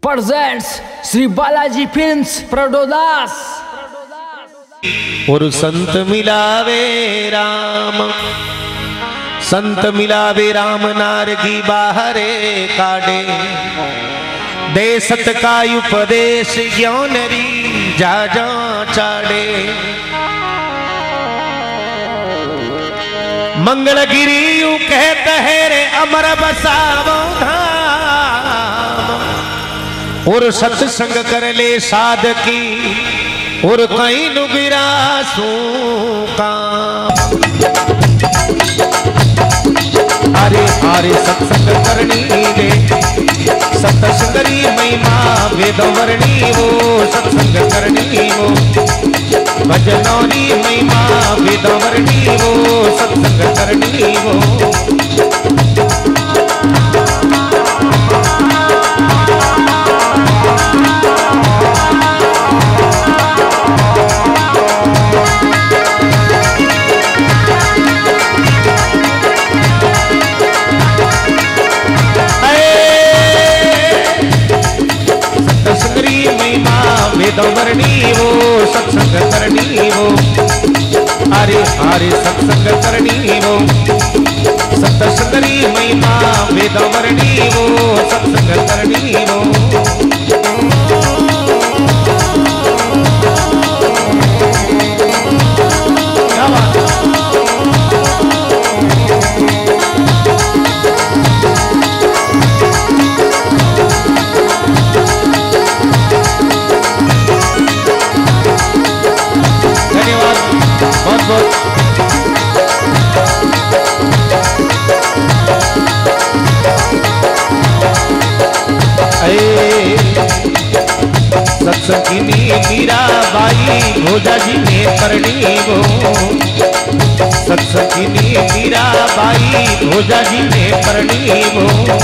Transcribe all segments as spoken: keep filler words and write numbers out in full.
presents Shri Balaji films प्रोडोदास। और संत मिलावे राम, संत मिलावे राम नारगी बाहरे काडे, दे सत का उपदेश ज्ञानरी जा जा चाड़े। मंगलगिरी यू कहते है रे अमर बसावो धाम, और सत्संग कर ले साधकी और कहीं नुगिरा काम। अरे अरे सत्संग करनी रे सत्संगरी महिमा वेद वर्णी वो, सत्संग करनी वो भजनौरी महिमा वेद वर्णी वो, सत्संग करनी वो। वर्णी वो सत्संग करनी वो, अरे अरे सत्संग करनी वो, सत्संगरी महिमा वेद वर्णी वो, सत्संग करनी वो। सत्संगिनी मीरा बाई भोजा जी ने करनी वो, सत्संगिनी मीरा बाई भोजा जी ने करनी वो।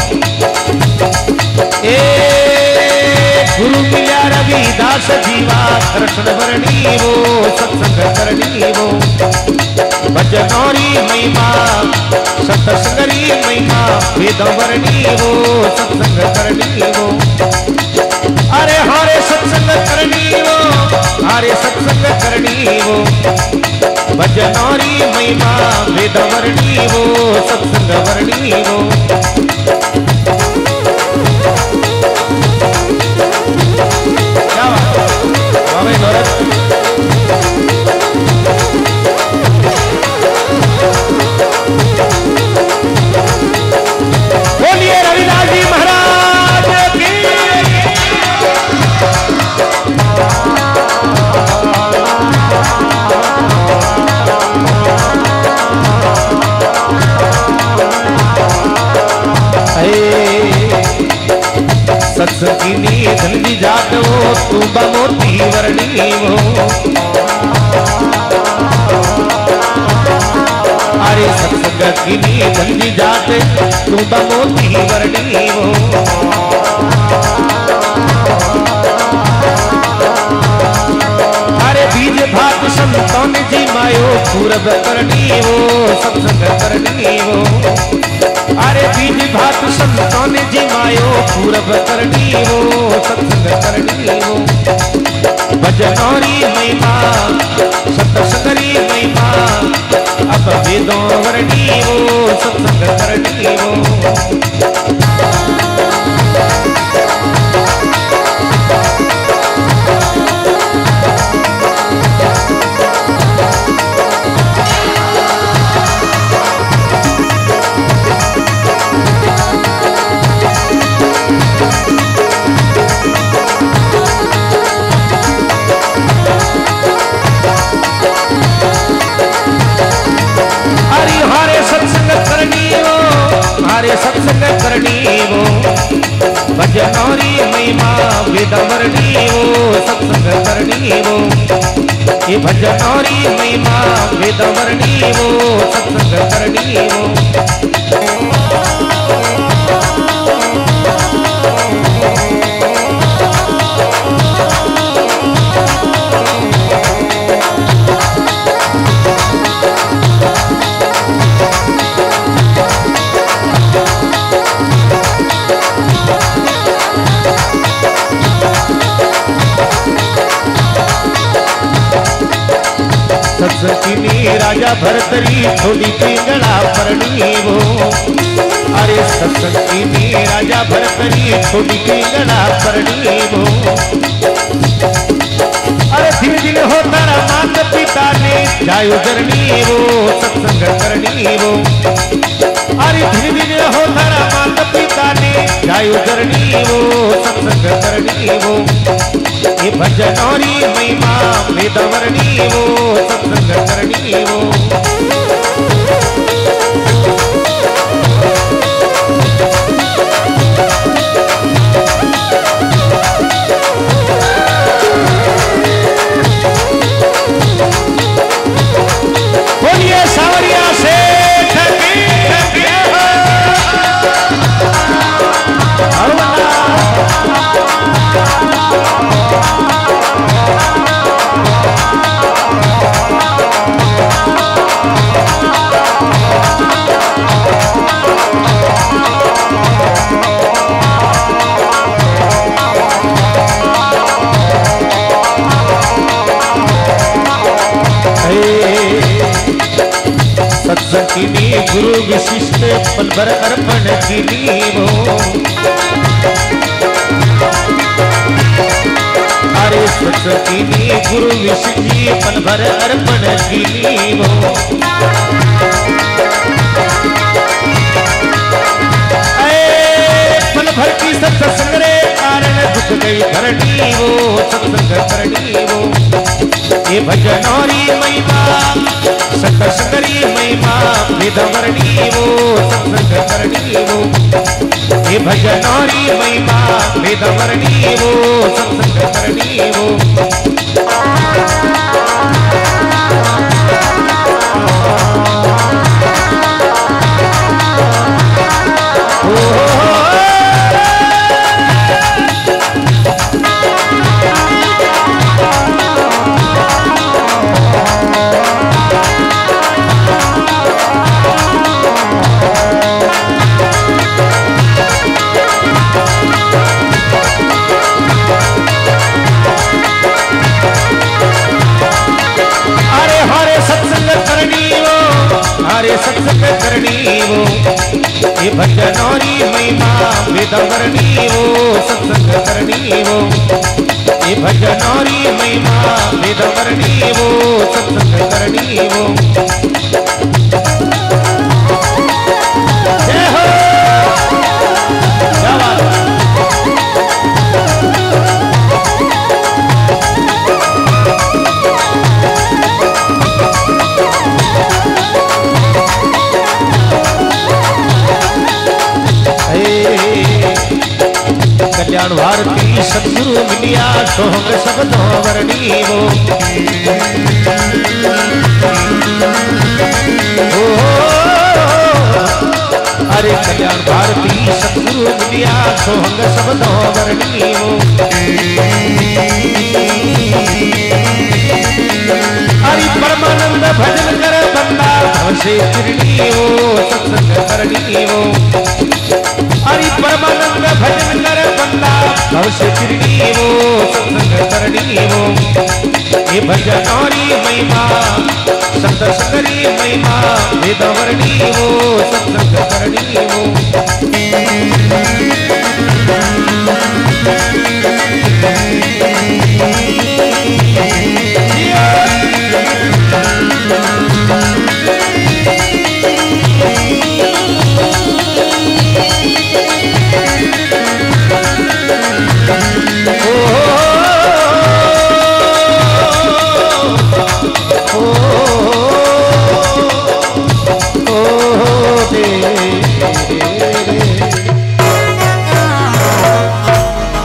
ए गुरु मिला रविदास जीवा कृष्ण वर्णी वो, सत्संग करनी वो भजनौरी महिमा सत्संगरी महिमा वेद वर्णी वो, सत्संग करनी वो। अरे हरे सत्संग करनी वो, हरे सत्संग करनी वो भजनौरी महिमा वेद वर्णी वो, सत्संग वर्णी वो। क्या बात बोलिए रविदास जी महाराज की। सत्संगिनी धनजी जात वो तू बमोती वर्णी वो, अरे सत्संगिनी धनजी जात तू बमोती वर्णी वो। अरे बीज भात संतन जी मायो पूरब करनी वो, सत्संग करनी वो। अरे बीज भात संतन जी मायो पूरब करनी वो, सत्संग करनी वो। भजनौरी महिमा सत्संगरी महिमा अब वेदों वर्णी वो, सत्संग करनी वो। सत्संग करनी वो भजनौरी महिमा वेद वर्णी वो, सत्संग करनी वो। ये भजनौरी महिमा वेद वर्णी वो, सत्संग करनी वो। सत्संगी राजा भरतरी छोड़ी पिंगला परणी वो। अरे सत्संगी राजा भरतरी छोड़ी पिंगला परणी वो। अरे धीरे धीरे हो तारा माता पिता ने जायो जरनी वो सत्संग करनी वो। अरे धीरे धीरे हो तारा माता पिता ने जायो जरनी वो सत्संग करनी वो। ये भजन और महिमा वेदवर्णी वो सत्संग करनी वो। बोलिए सावरिया से सत्संगी गुरु विशिष्ट पल भर अर्पण की वो। अरे सत्संगी गुरु विशिष्ट पल भर अर्पण की वो। पल भर की सत्संग रे कारण दुख गई धरणी वो सत्संग करनी वो। ये भजन और महिमा सत्संगरी महिमा वेदवर्णी वो सत्संग करनी वो। ये भजन और महिमा वेदवर्णी वो सत्संग करनी वो। सत्संग करनी वो। ये भजन और महिमा वेदवर्णी वो सत्संग करनी वो। ये भजन और महिमा वेदवर्णी वो सत्संग करनी वो। जय हो क्या बात है। कल्याण भारती सद्गुरु मिलिया सोहंग शब्दों वर्णी वो। अरे कल्याण भारती सद्गुरु मिलिया सोहंग शब्दों वर्णी वो। अरे परमानंद भजन कर बंदा भवसे चिरणी वो सत्संग करनी वो। हरि परमानंद भजन कर बंदा भवसे चिरणी वो सत्संग करनी वो। ये भजन और महिमा सत्संगरी महिमा वेदवर्णी वो सत्संग करनी वो।